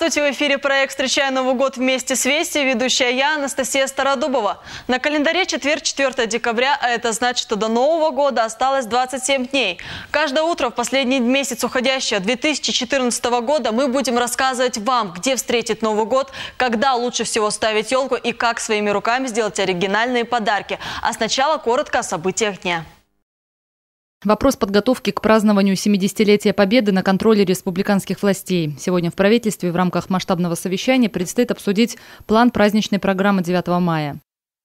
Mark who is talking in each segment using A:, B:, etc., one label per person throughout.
A: Здравствуйте! В эфире проект «Встречай Новый год вместе с Вести», ведущая я, Анастасия Стародубова. На календаре четверг, 4 декабря, а это значит, что до Нового года осталось 27 дней. Каждое утро в последний месяц уходящего 2014 года мы будем рассказывать вам, где встретить Новый год, когда лучше всего ставить елку и как своими руками сделать оригинальные подарки. А сначала коротко о событиях дня.
B: Вопрос подготовки к празднованию 70-летия Победы на контроле республиканских властей. Сегодня в правительстве в рамках масштабного совещания предстоит обсудить план праздничной программы 9 мая.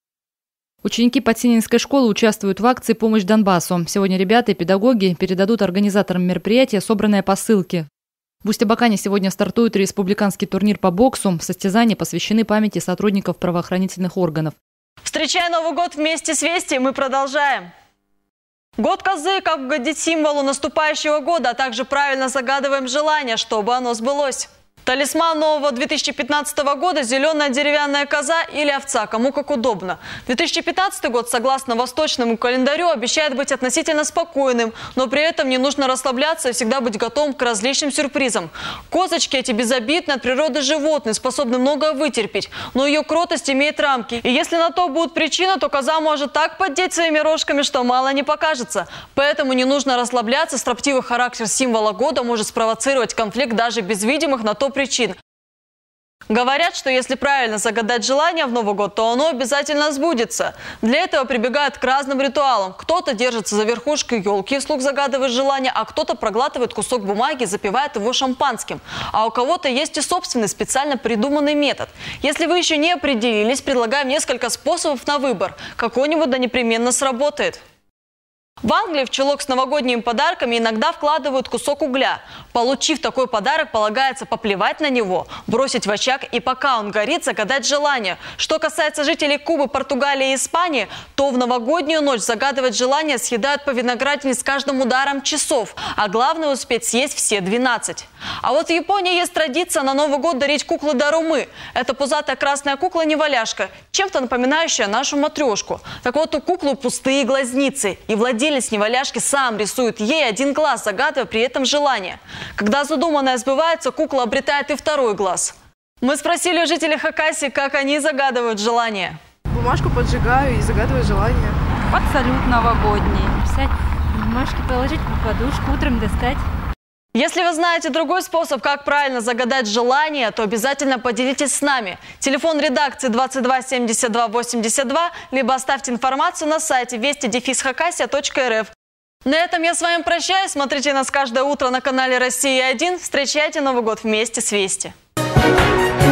B: Ученики Подсининской школы участвуют в акции «Помощь Донбассу». Сегодня ребята и педагоги передадут организаторам мероприятия собранные посылки. В Усть-Абакане сегодня стартует республиканский турнир по боксу. Состязания посвящены памяти сотрудников правоохранительных органов.
A: Встречая Новый год вместе с Вести, мы продолжаем. Год козы, как угодить символу наступающего года, а также правильно загадываем желание, чтобы оно сбылось. Талисман нового 2015 года – зеленая деревянная коза или овца, кому как удобно. 2015 год, согласно восточному календарю, обещает быть относительно спокойным, но при этом не нужно расслабляться и всегда быть готовым к различным сюрпризам. Козочки эти безобидные от природы животные, способны многое вытерпеть, но ее кротость имеет рамки. И если на то будет причина, то коза может так поддеть своими рожками, что мало не покажется. Поэтому не нужно расслабляться, строптивый характер символа года может спровоцировать конфликт даже без видимых на то причин. Говорят, что если правильно загадать желание в Новый год, то оно обязательно сбудется. Для этого прибегают к разным ритуалам. Кто-то держится за верхушку елки и вслух загадывает желание, а кто-то проглатывает кусок бумаги и запивает его шампанским. А у кого-то есть и собственный специально придуманный метод. Если вы еще не определились, предлагаем несколько способов на выбор. Какой-нибудь да непременно сработает. В Англии в чулок с новогодними подарками иногда вкладывают кусок угля. Получив такой подарок, полагается поплевать на него, бросить в очаг и пока он горит, загадать желание. Что касается жителей Кубы, Португалии и Испании, то в новогоднюю ночь загадывать желание съедают по виноградине с каждым ударом часов, а главное успеть съесть все 12. А вот в Японии есть традиция на Новый год дарить куклы дарумы. Это пузатая красная кукла-неваляшка, чем-то напоминающая нашу матрешку. Так вот, у куклы пустые глазницы, и владелец неваляшки сам рисует ей один глаз, загадывая при этом желание. Когда задуманное сбывается, кукла обретает и второй глаз. Мы спросили у жителей Хакасии, как они загадывают желание.
C: Бумажку поджигаю и загадываю желание.
D: Под салют новогодний. Писать бумажки, положить под подушку, утром достать.
A: Если вы знаете другой способ, как правильно загадать желание, то обязательно поделитесь с нами. Телефон редакции 22 72 82, либо оставьте информацию на сайте вести-хакасия.рф. На этом я с вами прощаюсь. Смотрите нас каждое утро на канале «Россия-1». Встречайте Новый год вместе с Вести.